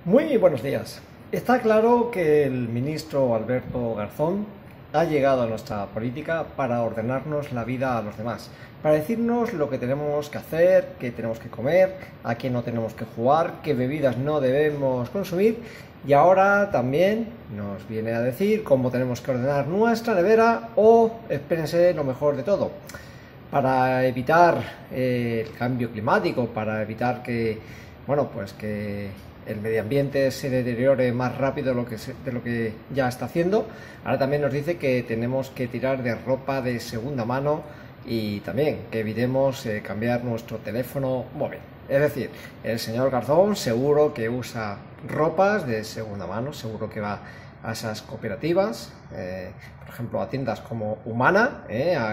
Muy buenos días. Está claro que el ministro Alberto Garzón ha llegado a nuestra política para ordenarnos la vida a los demás, para decirnos lo que tenemos que hacer, qué tenemos que comer, a qué no tenemos que jugar, qué bebidas no debemos consumir y ahora también nos viene a decir cómo tenemos que ordenar nuestra nevera o, espérense, lo mejor de todo, para evitar el cambio climático, para evitar que, bueno, pues que el medio ambiente se deteriore más rápido de lo que ya está haciendo. Ahora también nos dice que tenemos que tirar de ropa de segunda mano y también que evitemos cambiar nuestro teléfono móvil. Es decir, el señor Garzón seguro que usa ropas de segunda mano, seguro que va a esas cooperativas, por ejemplo a tiendas como Humana,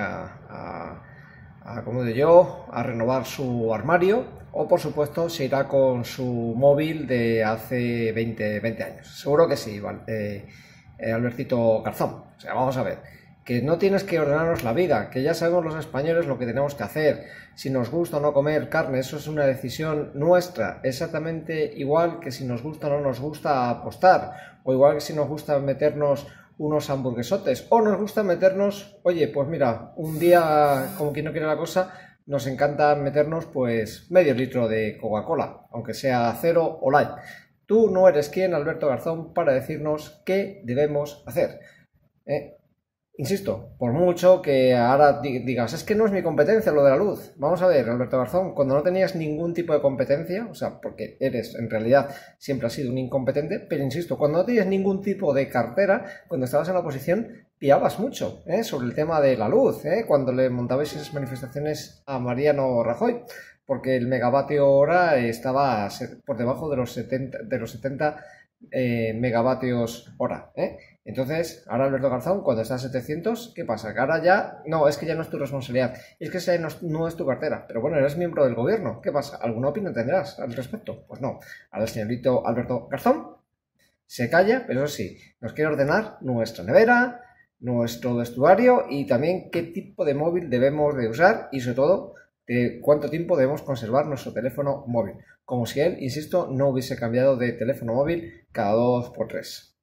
como digo yo, a renovar su armario, o por supuesto se irá con su móvil de hace 20 años. Seguro que sí, ¿vale? Albertito Garzón. O sea, vamos a ver, que no tienes que ordenarnos la vida, que ya sabemos los españoles lo que tenemos que hacer. Si nos gusta o no comer carne, eso es una decisión nuestra, exactamente igual que si nos gusta o no nos gusta apostar, o igual que si nos gusta meternos unos hamburguesotes, o nos gusta meternos, oye, pues mira, un día, como quien no quiere la cosa, nos encanta meternos pues medio litro de Coca-Cola, aunque sea cero o light. Tú no eres quien, Alberto Garzón, para decirnos qué debemos hacer. ¿Eh? Insisto, por mucho que ahora digas, es que no es mi competencia lo de la luz. Vamos a ver, Alberto Garzón, cuando no tenías ningún tipo de competencia, o sea, porque eres, en realidad, siempre has sido un incompetente, pero insisto, cuando no tenías ningún tipo de cartera, cuando estabas en la oposición, piabas mucho sobre el tema de la luz, cuando le montabais esas manifestaciones a Mariano Rajoy, porque el megavatio hora estaba por debajo de los 70 megavatios hora. Entonces, ahora Alberto Garzón, cuando está a 700, ¿qué pasa? Que ahora ya, no, es que ya no es tu responsabilidad, es que esa no es tu cartera, pero bueno, eres miembro del gobierno, ¿qué pasa? ¿Alguna opinión tendrás al respecto? Pues no, ahora el señorito Alberto Garzón se calla, pero eso sí, nos quiere ordenar nuestra nevera, nuestro vestuario y también qué tipo de móvil debemos de usar y sobre todo de cuánto tiempo debemos conservar nuestro teléfono móvil, como si él, insisto, no hubiese cambiado de teléfono móvil cada 2 por 3.